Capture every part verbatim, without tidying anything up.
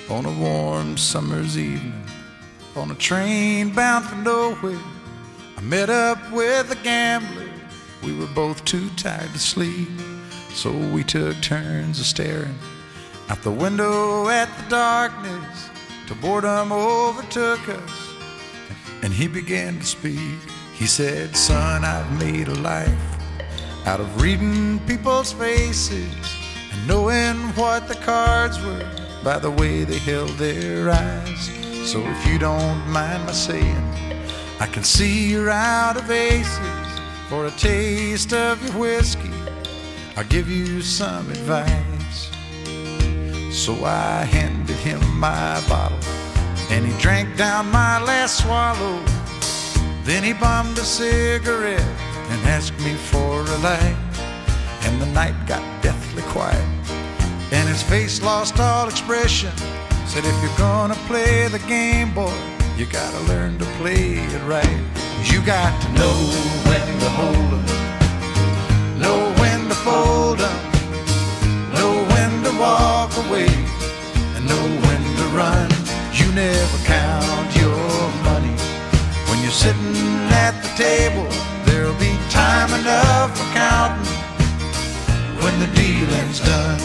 on a warm summer's evening, on a train bound for nowhere, I met up with a gambler. We were both too tired to sleep, so we took turns of staring out the window at the darkness till boredom overtook us, and he began to speak. He said, "Son, I've made a life out of reading people's faces and knowing what the cards were by the way they held their eyes. So if you don't mind my saying, I can see you're out of aces. For a taste of your whiskey, I'll give you some advice." So I handed him my bottle, and he drank down my last swallow. Then he bummed a cigarette and asked me for a light. And the night got deathly quiet, and his face lost all expression. Said, "If you're gonna play the game, boy, you gotta learn to play it right. You got to know when to hold 'em, know when to fold 'em, know when to walk away, and know when to run. You never count your money when you're sitting at the table. There'll be time enough for counting when the dealing's done."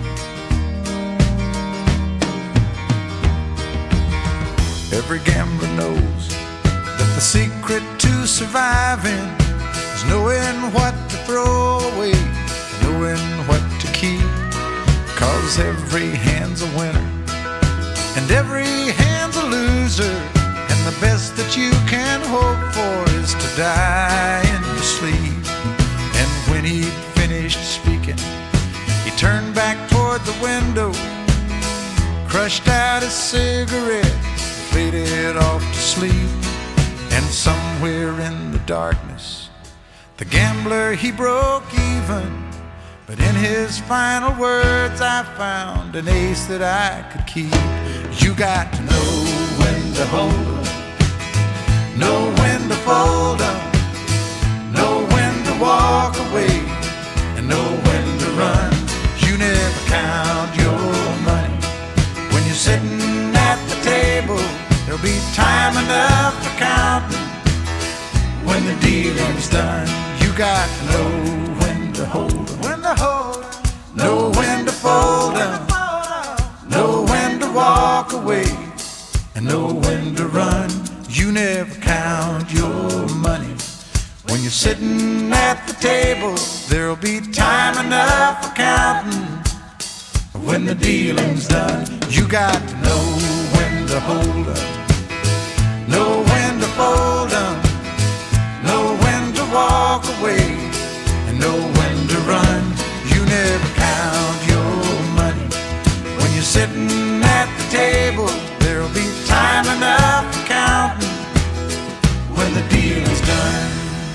Every gambler knows that the secret to surviving is knowing what to throw away, knowing what to keep. 'Cause every hand's a winner and every hand's a loser, and the best that you can hope for is to die in your sleep. And when he'd finished speaking, he turned back toward the window, crushed out his cigarette, faded off to sleep. And somewhere in the darkness, the gambler, he broke even. But in his final words, I found an ace that I could keep. You got to know when to hold 'em, know when to fold 'em, know when to walk away, and know when to run. You never count your money when you're sitting at the table. There'll be time enough for counting when the dealing's done. You got to know when to hold 'em, when to hold 'em, know when to fold 'em, know when to walk away, and know when to run. You never count your money when you're sitting at the table. There'll be time enough for counting when the dealing's done. You got to know when to hold 'em, know when to fold 'em, know when to walk away, and know when to run. You never count your money when you're sitting at the table. There'll be time enough for counting when the dealing's done.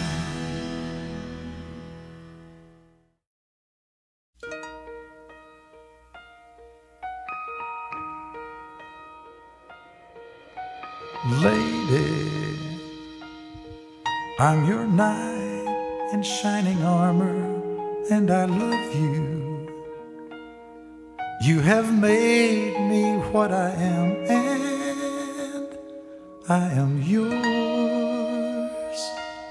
Lady, I'm your knight in shining armor, and I love you. You have made me what I am, and I am yours.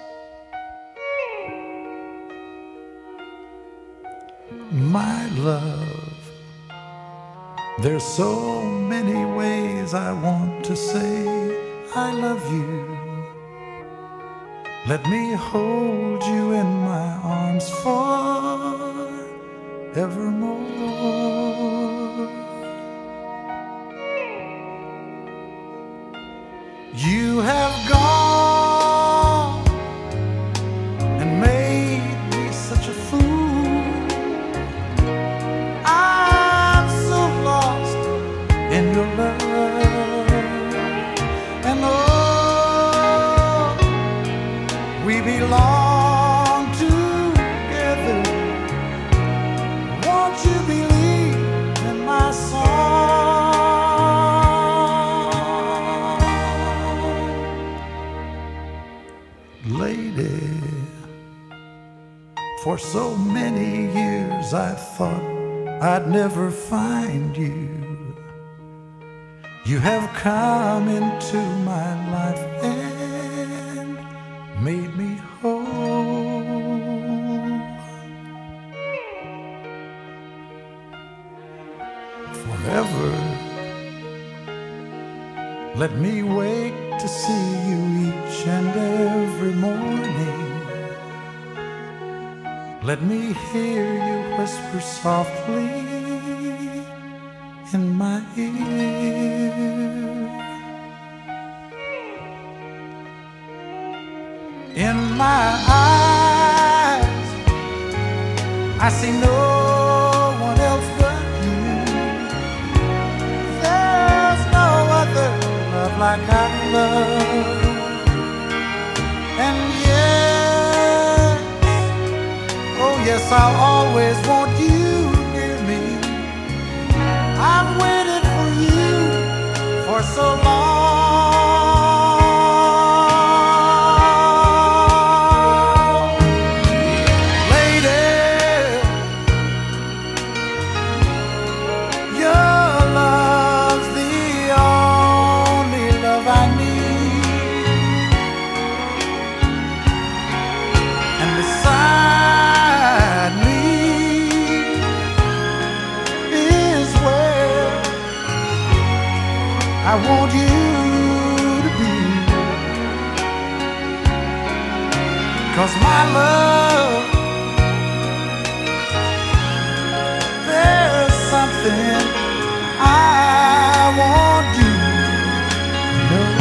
My love, there's so many ways I want to say I love you. Let me hold you in my arms forevermore. You have gone and made me such a fool. I'm so lost in your love, and oh, we belong together. Won't you believe in my song? Lady, for so many years I thought I'd never find you. You have come into my life and made me whole. Forever, let me wake to see you each and every morning. Let me hear you whisper softly in my ear. In my eyes, I see no one else but you. There's no other love like our love. And yes, oh yes, I'll always want you near me. I've waited for you for so long. Lady, your love's the only love I need. And beside me is where I want you to be. 'Cause my love, there's something I want you to know.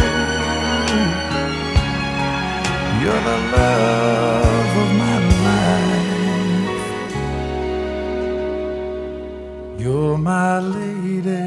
You're the love of my life. You're my lady.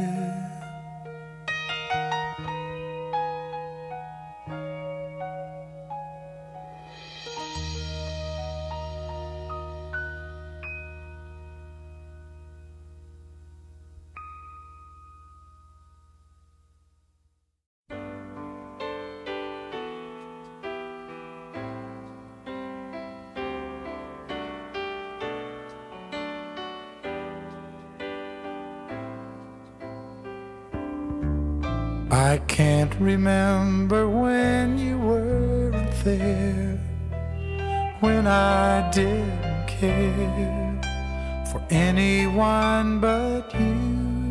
I can't remember when you weren't there, when I didn't care for anyone but you.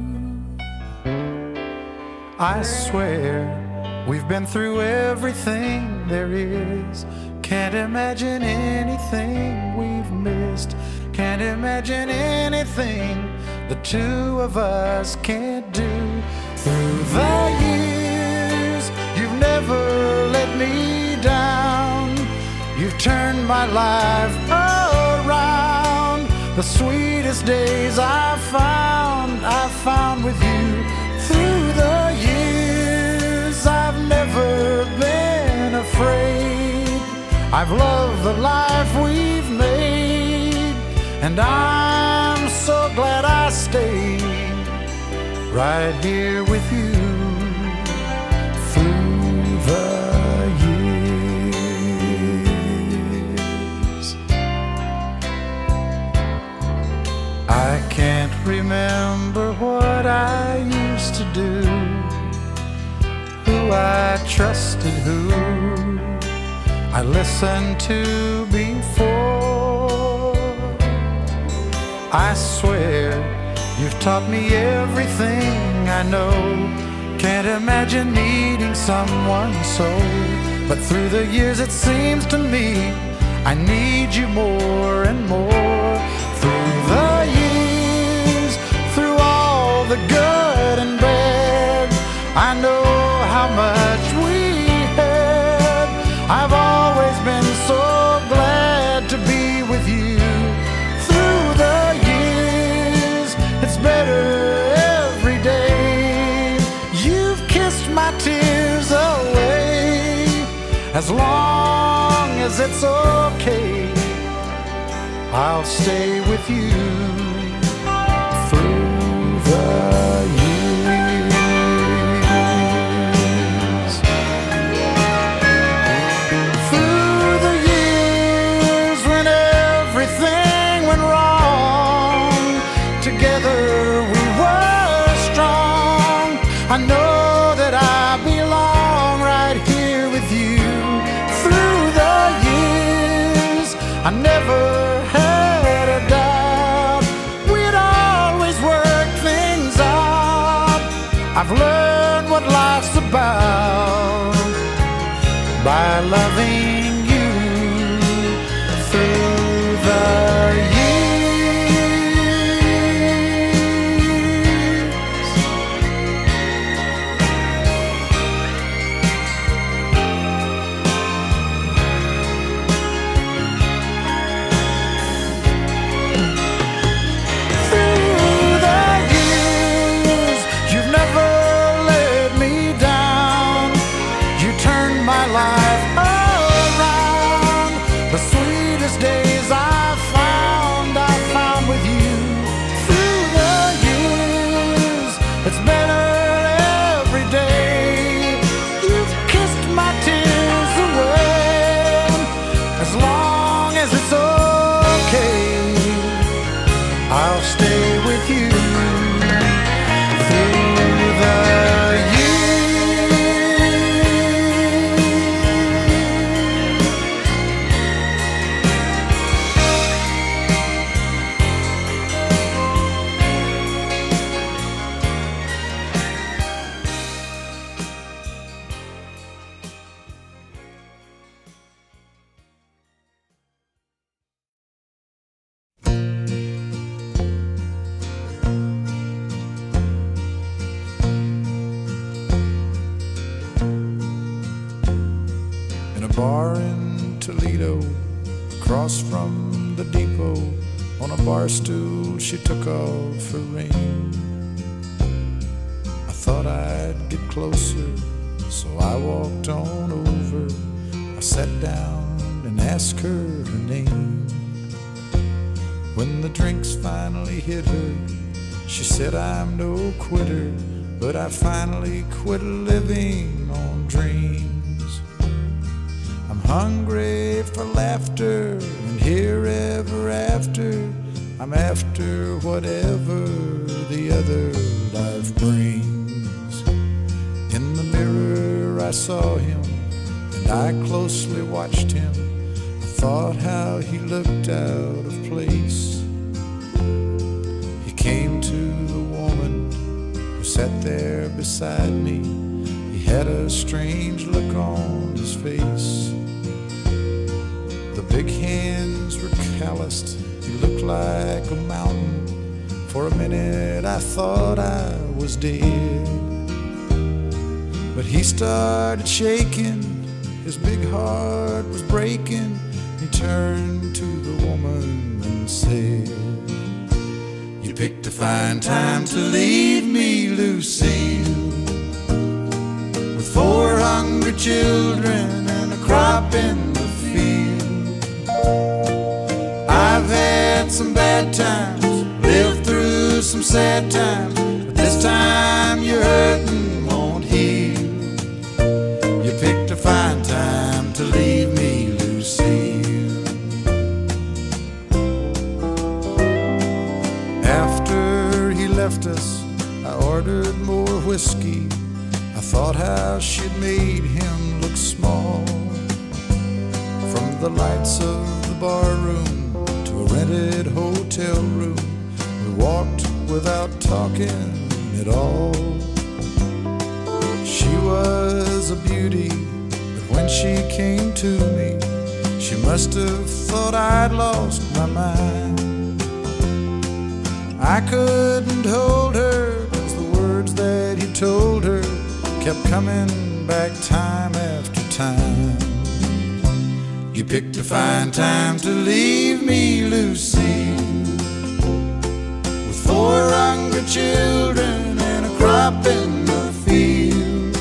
I swear we've been through everything there is. Can't imagine anything we've missed. Can't imagine anything the two of us can't do. Through the years, you've never let me down. You've turned my life around. The sweetest days I've found, I've found with you. Through the years, I've never been afraid. I've loved the life we've made, and I'm so glad I stayed right here with you through the years. I can't remember what I used to do, who I trusted, who I listened to before. I swear you've taught me everything I know. Can't imagine needing someone so. But through the years it seems to me I need you more and more. Through the years, through all the good and bad, I know how much we had. I've always been so glad to be with you. Through the years, it's better every day. You've kissed my tears away. As long as it's okay, I'll stay with you through the years. Through the years when everything went wrong, together we were strong. I know On a bar stool she took off her ring. I thought I'd get closer, so I walked on over. I sat down and asked her her name. When the drinks finally hit her, she said, I'm no quitter, but I finally quit living on dreams. I'm hungry for laughter, and here ever after, I'm after whatever the other life brings. In the mirror I saw him, and I closely watched him. I thought how he looked out of place. He came to the woman who sat there beside me. He had a strange look on his face. The big hands were calloused. He looked like a mountain. For a minute I thought I was dead. But he started shaking, his big heart was breaking. He turned to the woman and said, you picked a fine time to leave me, Lucille, with four hungry children and a crop in the field. I've had some bad times, lived through some sad times, but this time your hurting won't heal. You picked a fine time to leave me, Lucille. After he left us, I ordered more whiskey. I thought how she'd made him look small. From the lights of the bar room to a rented hotel room, we walked without talking at all. She was a beauty, but when she came to me, she must have thought I'd lost my mind. I couldn't hold her, 'cause the words that he told her kept coming back time after time. You picked a fine time to leave me, Lucille, with four hungry children and a crop in the field.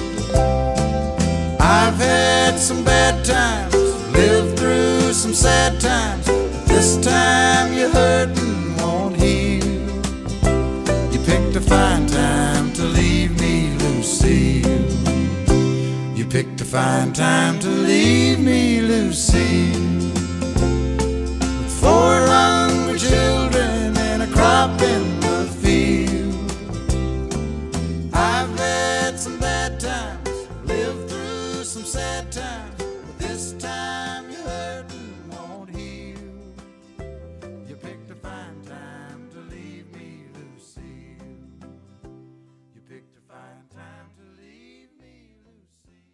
I've had some bad times, lived through some sad times, but this time your hurting won't heal. You picked a fine time to leave me, Lucille. You picked a fine time to leave me, Lucille, with four hungry children and a crop in the field. I've had some bad times, lived through some sad times, but this time your hurting won't heal. You picked a fine time to leave me, Lucille. You picked a fine time to leave me, Lucille.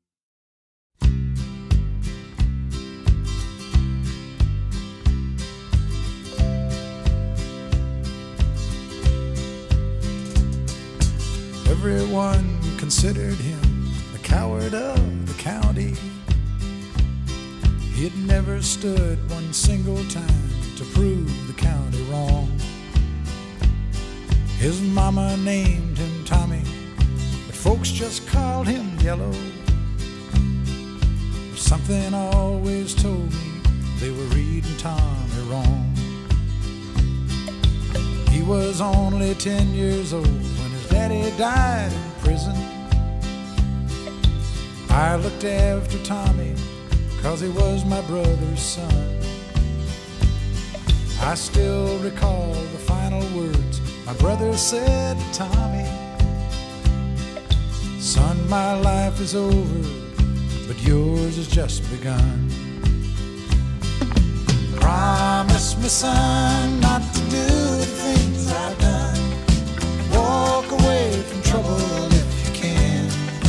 Everyone considered him the coward of the county. He'd never stood one single time to prove the county wrong. His mama named him Tommy, but folks just called him Yellow. But something always told me they were reading Tommy wrong. He was only ten years old when his daddy died in prison. I looked after Tommy 'cause he was my brother's son. I still recall the final words my brother said to Tommy. Son, my life is over, but yours has just begun. Promise me, son, not to do the things I've done. Walk away from trouble if you can.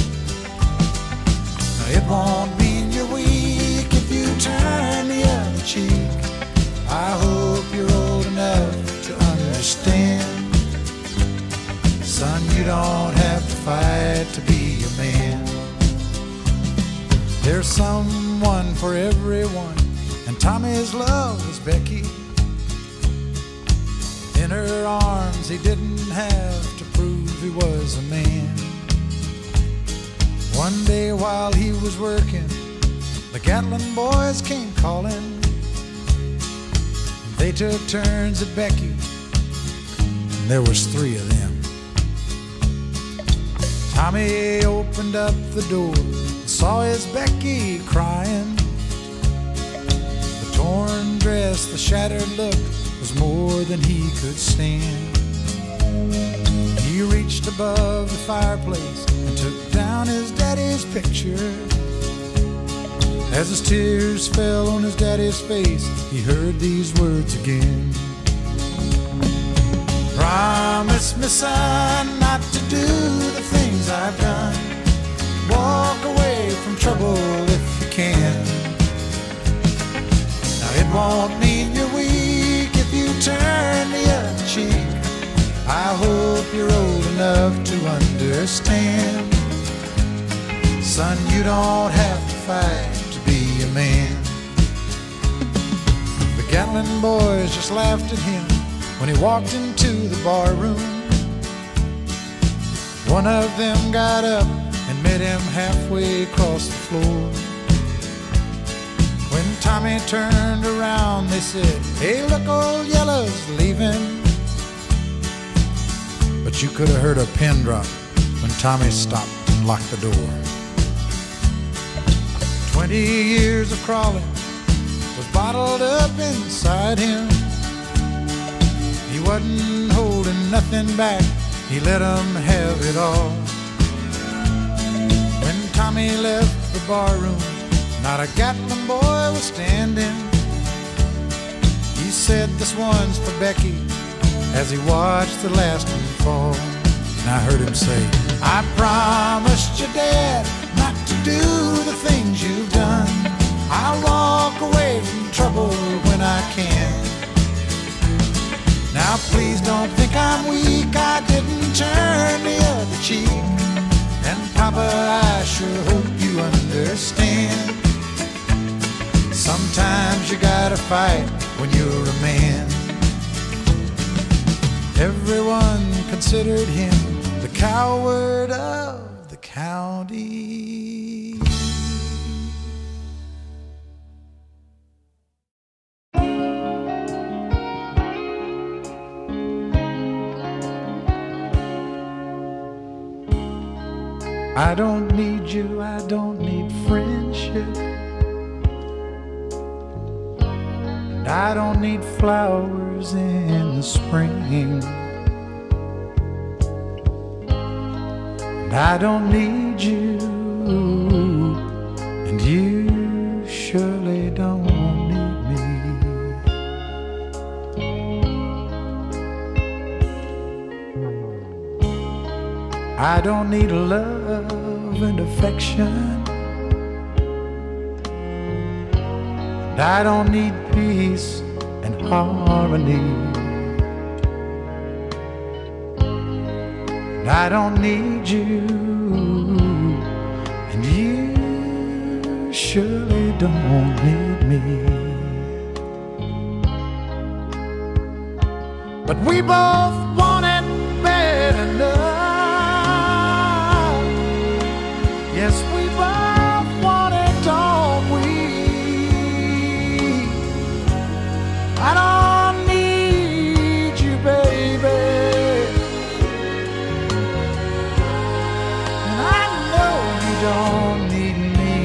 Now, it won't mean you're weak if you turn the other cheek. I hope you're old enough to understand. Son, you don't have to fight to be a man. There's someone for everyone, and Tommy's love was Becky. her arms, he didn't have to prove he was a man. One day while he was working, the Gatlin boys came calling. They took turns at Becky, and there was three of them. Tommy opened up the door and saw his Becky crying. The torn dress, the shattered look was more than he could stand. He reached above the fireplace and took down his daddy's picture. As his tears fell on his daddy's face, he heard these words again. Promise me, son, not to do the things I've done. Walk away from trouble if you can. Now it won't mean you're weak if you turn the other cheek. I hope you're old enough to understand. Son, you don't have to fight to be a man. The Gatlin boys just laughed at him when he walked into the bar room. One of them got up and met him halfway across the floor. When Tommy turned around, they said, "Hey, look, old Yellow's leaving." But you could have heard a pin drop when Tommy stopped and locked the door. Twenty years of crawling was bottled up inside him. He wasn't holding nothing back, he let them have it all. When Tommy left the bar room, not a Gatlin boy was standing. He said, "This one's for Becky," as he watched the last one fall. And I heard him say, "I promised your dad not to do the things you've done. I'll walk away from trouble when I can. Now please don't think I'm weak, I didn't turn the other cheek. And Papa, I sure hope you understand. Sometimes you gotta fight when you're a man." Everyone considered him the coward of the county. I don't need you, I don't need friendship, and I don't need flowers in the spring, and I don't need you, and you surely don't need me. I don't need love and affection, and I don't need peace and harmony, and I don't need you, and you surely don't need me. But we both want it bad enough. Yes, we both want it, don't we? I don't need you, baby, and I know you don't need me.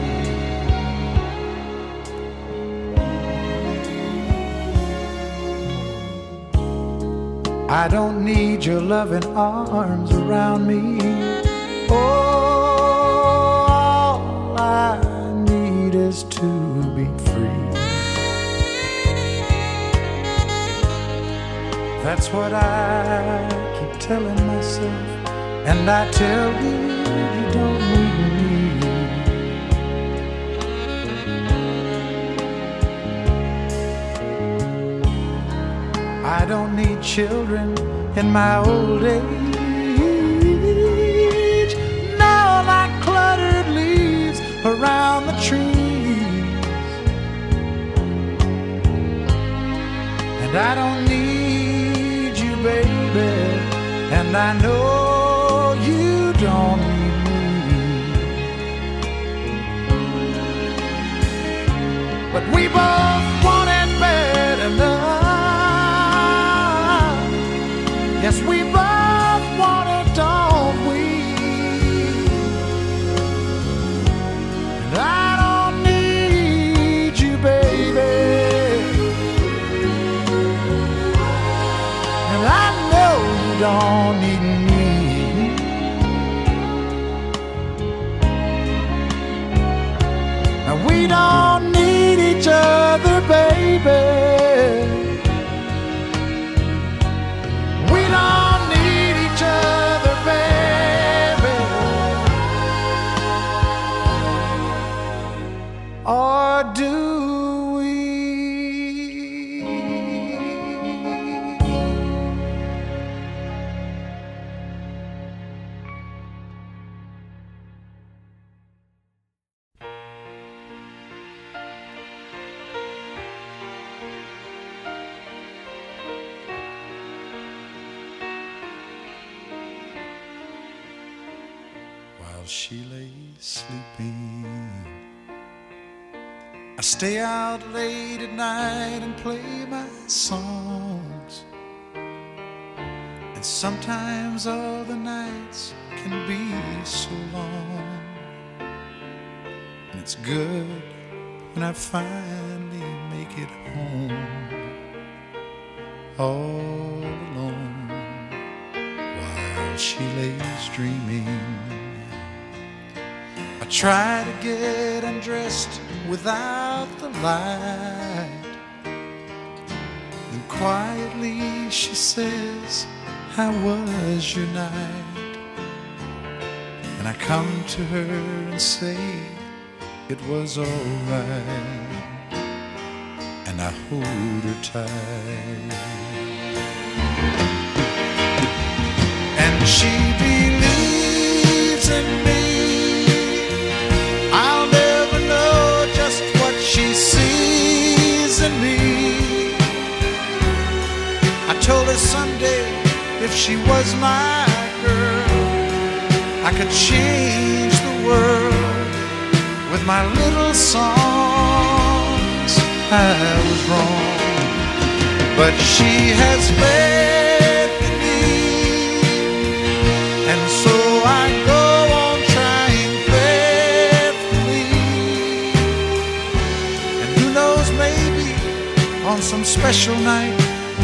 I don't need your loving arms around me. Oh, I need is to be free. That's what I keep telling myself, and I tell you, you don't need me. I don't need children in my old age, no, like cluttered leaves around the trees. And I don't need and I know you don't need me, but we both want it bad enough. Yes, we both want it, don't we? And I don't need you, baby, and I know you don't need me. Now we don't need each other, baby. We don't need each other, baby. Or do we? While she lay sleeping, I stay out late at night and play my songs. And sometimes all the nights can be so long. And it's good when I finally make it home, all alone, while she lays dreaming. I try to get undressed without the light, then quietly she says, "How was your night?" And I come to her and say it was all right, and I hold her tight. And she believes in me. I'll never know just what she sees in me. I told her someday if she was my girl, I could change the world with my little songs. I was wrong, but she has faith in me, and so I go on trying faithfully. And who knows, maybe on some special night,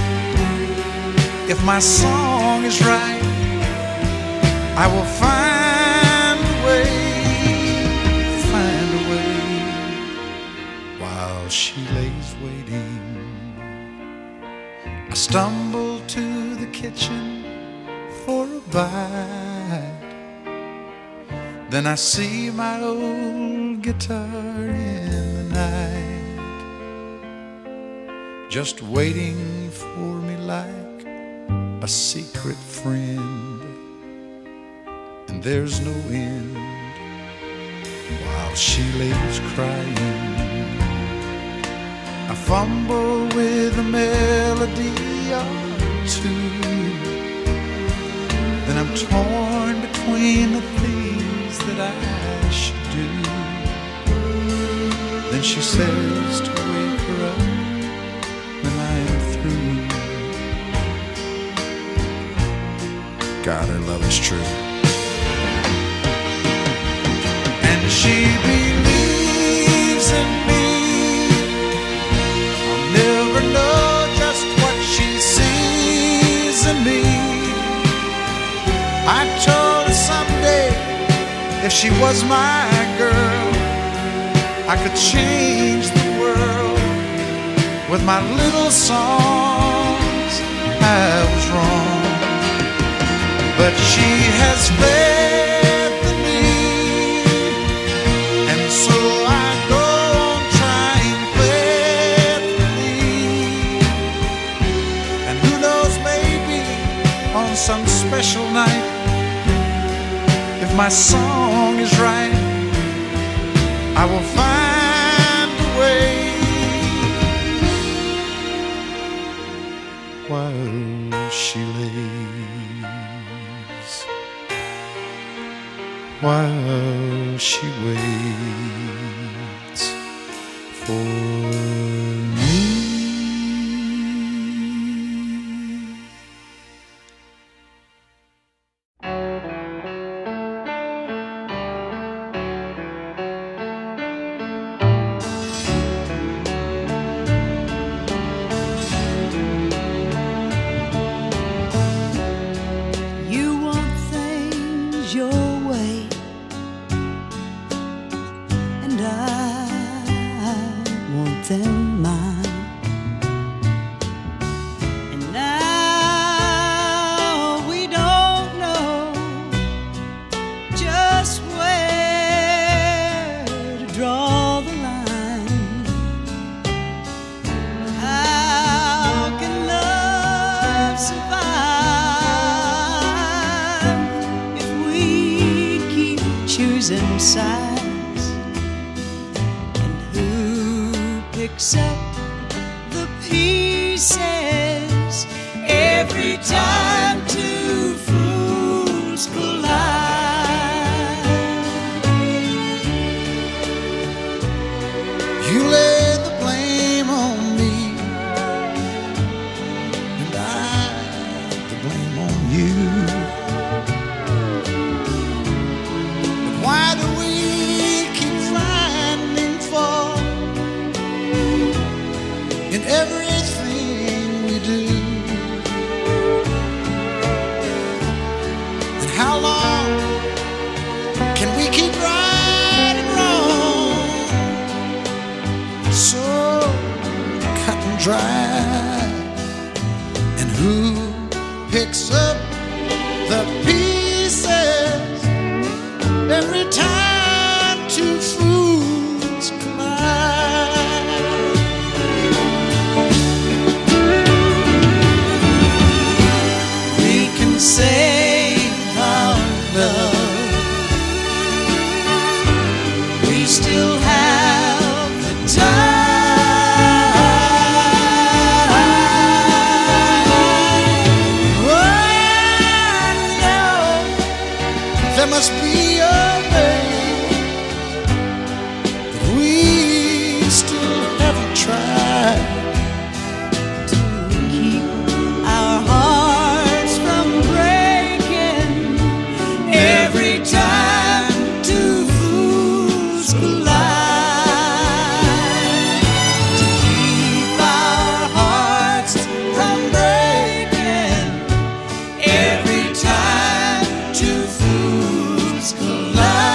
if my song is right, I will find a way, find a way. While she lays waiting, I stumble to the kitchen for a bite. Then I see my old guitar in the night, just waiting for me like a secret friend. And there's no end while she lays crying. I fumble with a melody or two, then I'm torn between the things that I should do. Then she says to wake her up when I am through. God, her love is true. And she believes in me. I'll never know just what she sees in me. I told her someday if she was my girl, I could change the world with my little songs. I was wrong, but she has faith in me, and so I go on trying faithfully. And who knows, maybe on some special night, if my song is right, I will find a way. While she lays while she waits for me. Sides, and who picks up the pieces every time two fools collide? You lay the blame on me, and I the blame on you. Why do we keep finding fault in everything we do? And how long can we keep right and wrong so cut and dry? And who picks up the pieces every time two fools collide? We can save our love, we still have the time. Oh, I know there must be a to keep our hearts from breaking every time two fools collide. To keep our hearts from breaking every time two fools collide.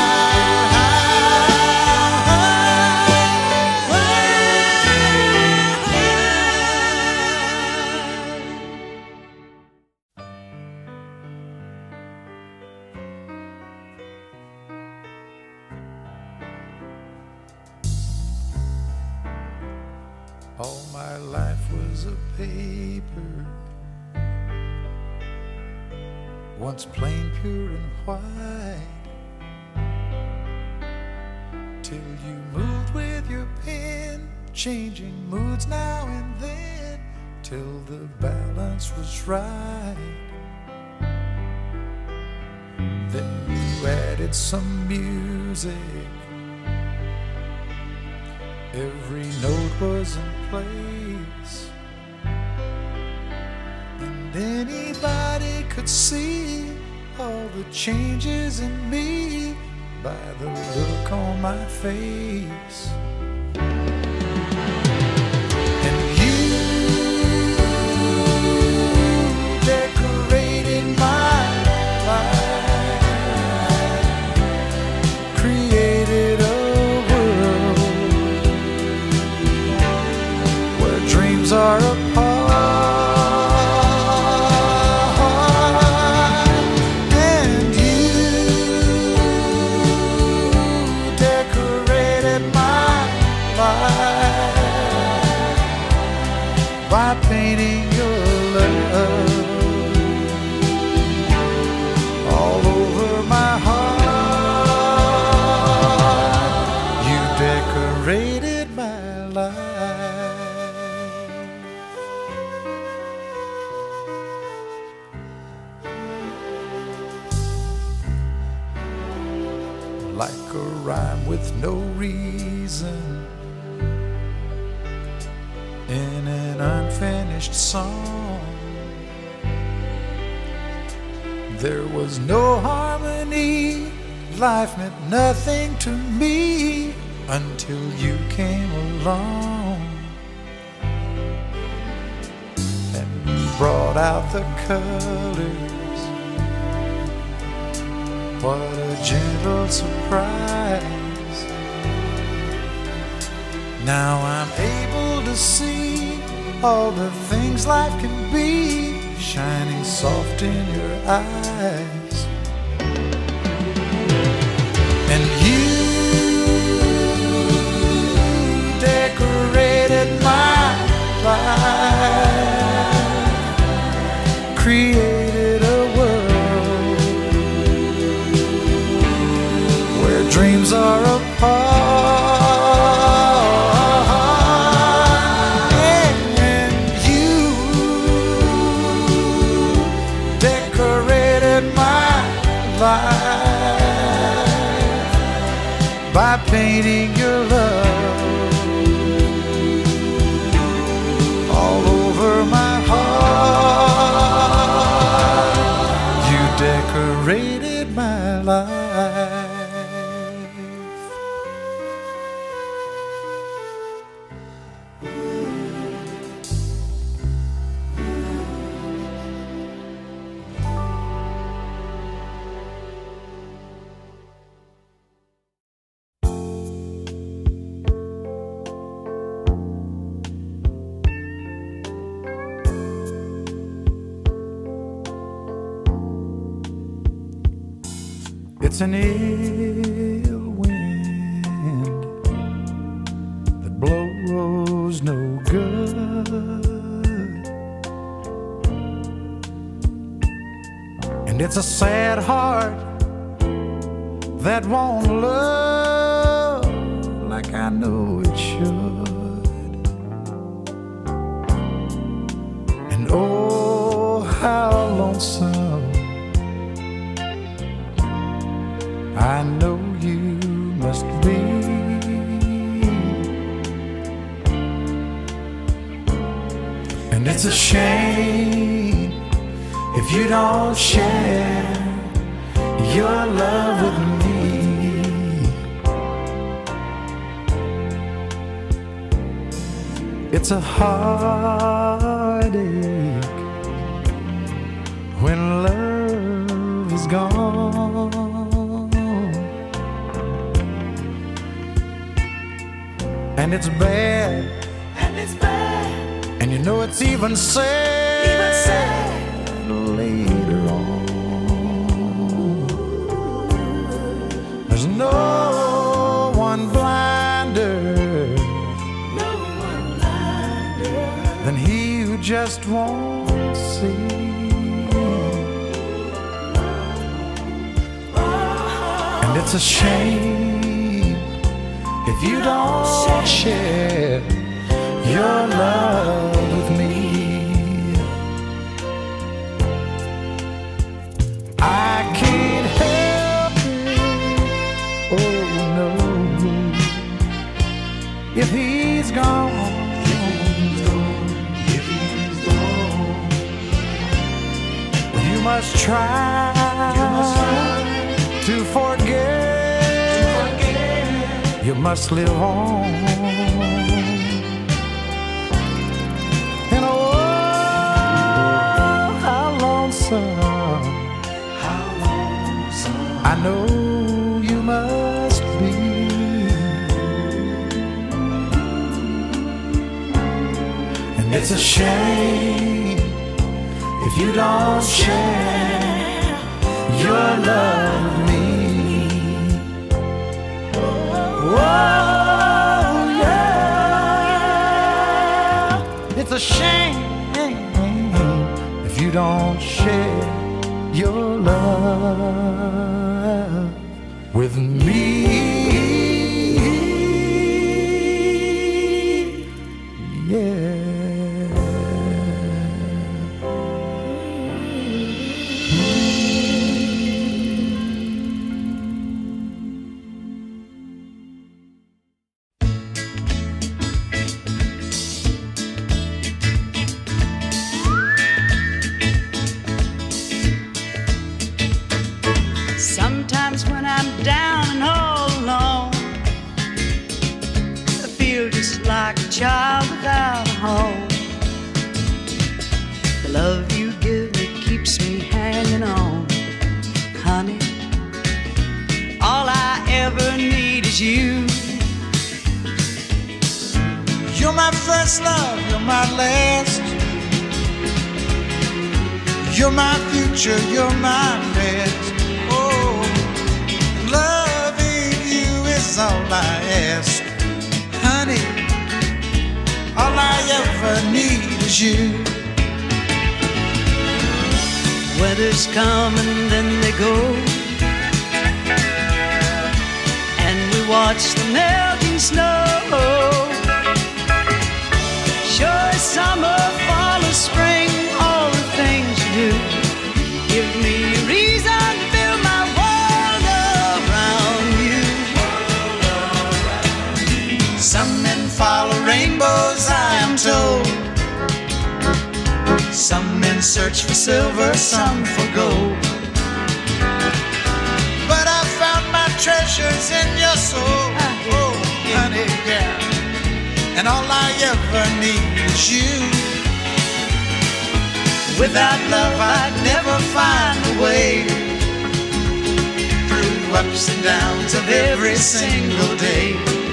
All my life was a paper, once plain, pure and white, till you moved with your pen, changing moods now and then, till the balance was right. Then you added some music, every note was in place, and anybody could see all the changes in me by the look on my face. And you decorated my life, created a dreams are apart, and you decorated my like a rhyme with no reason in an unfinished song. There was no harmony, life meant nothing to me until you came along and brought out the colors. What a gentle surprise. Now I'm able to see all the things life can be, shining soft in your eyes. And you decorated my life, created a world where dreams are apart. By painting your love all over my heart, you decorated my life. It's an ill wind that blows no good, and it's a sad heart that won't love like I know it should. And oh, how lonesome I know you must be. And it's a shame if you don't share your love with me. It's a heartache when love is gone. And it's bad, and it's bad, and you know it's even sad, even sad later on. There's no one blinder, no one blinder than he who just won't see. And it's a shame if you don't share your love with me. I can't help it, oh no, if he's gone, if he's gone, you must try, you must try to forget. You must live on. And oh, how lonesome, how lonesome I know you must be. And it's a shame if you don't share your love with me. Oh, yeah. It's a shame if you don't share your love with me. Yeah. child without a home. The love you give me keeps me hanging on. Honey, all I ever need is you. You're my first love, you're my last. You're my future, you're my best. Oh, loving you is all I ask. Honey, all I ever need is you. Weathers come and then they go, and we watch the melting snow. Sure, summer, fall, or spring, all the things you do give me a reason to build my world around you. Some men follow rainbows, I am told. Some men search for silver, some for gold. But I found my treasures in your soul. Oh, honey, yeah. And all I ever need is you. Without love I'd never find a way through ups and downs of every single day.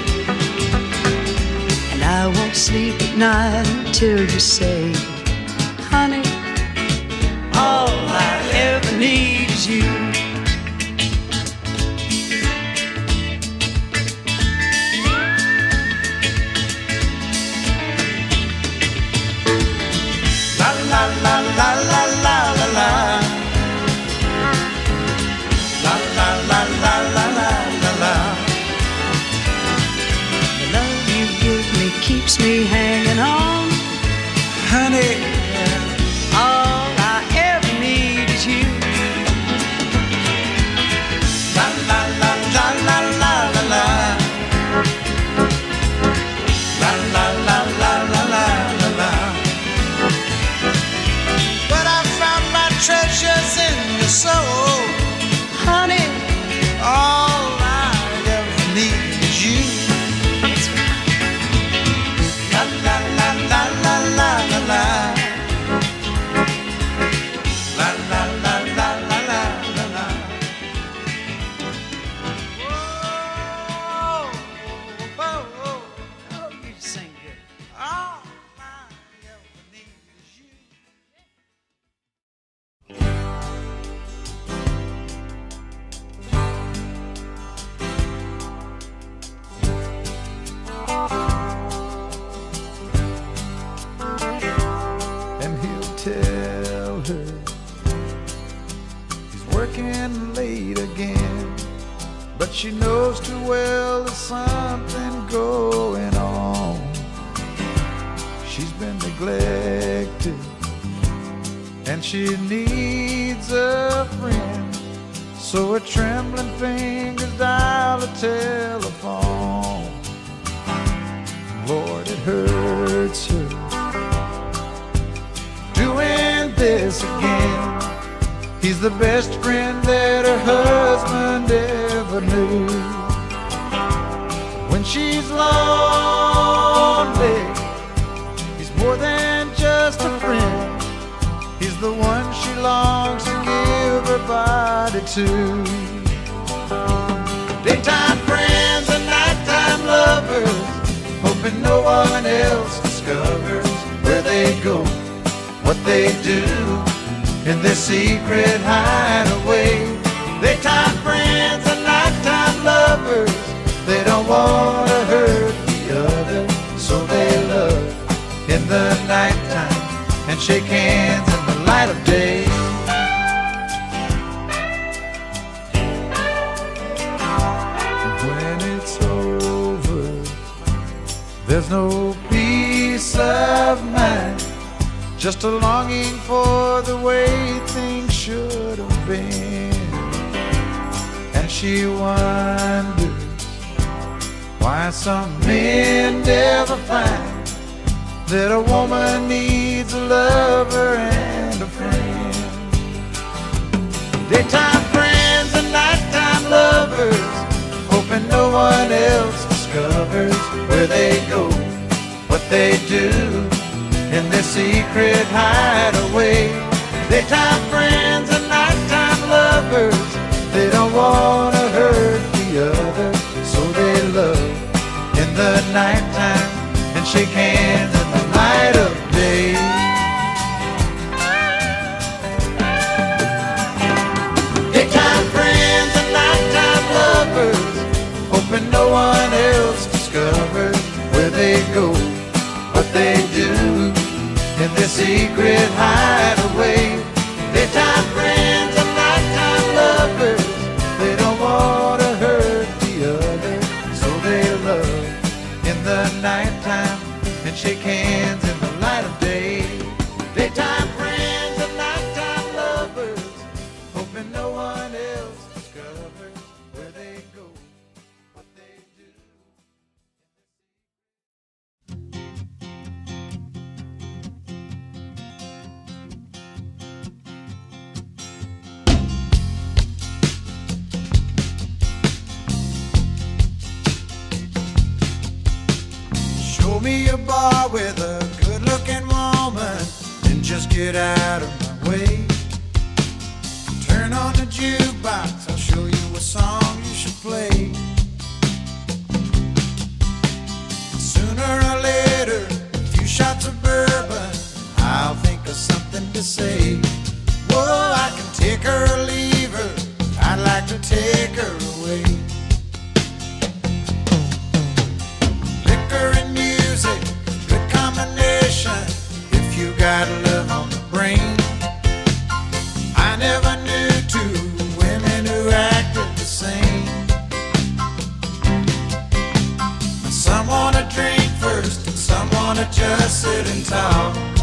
And I won't sleep at night until you say, honey, all I ever need is you. La la la la la la la. La la la la la la la la. The love you give me keeps me hanging on. Honey, all I ever need is you. la la la la la la la la. La la la la la la la la. But I found my treasures in your soul. Honey, All I ever need is you. that's right. La la la la la la la la. La la la la la la la la. Whoa, whoa, whoa. Oh, you sing good. All I ever need is you. And he'll tell her he's working late again, but she knows too well there's something going on. She's been neglected and she needs a friend, so her trembling fingers dial a telephone. Lord, it hurts her doing this again. He's the best friend that her husband ever knew. When she's lonely, he's more than just a friend. He's the one she longs to give her body to. Daytime friends and nighttime lovers, hoping no one else discovers where they go, what they do in their secret hideaway. Daytime friends and nighttime lovers, they don't want to hurt the other, so they love in the nighttime and shake hands in the light of day. When it's over, there's no peace of mind, just a longing for the way things should have been. And she wonders why some men never find that a woman needs a lover and a friend. Daytime friends and nighttime lovers, hoping no one else discovers where they go, what they do in their secret hideaway. Daytime friends and nighttime lovers, they don't want to hurt the other, so they love in the nighttime and shake hands in the light of day. Daytime friends and nighttime lovers, hoping no one else discovers where they go, what they do in their secret hideaway. Daytime friends and nighttime lovers, they don't want to hurt the other, so they love in the nighttime and shake hands in the light of day. Daytime friends and nighttime lovers, hoping no one else discovers where they go, what they do. Show me a bar with a good-looking woman, and just get out of my way. Turn on the jukebox, I'll show you a song you should play. Sooner or later, a few shots of bourbon, I'll think of something to say. Whoa, I can take her or leave her, I'd like to take her away. Liquor and music, good combination if you got love on the brain. I never knew two women who acted the same. Some wanna drink first and some wanna just sit and talk.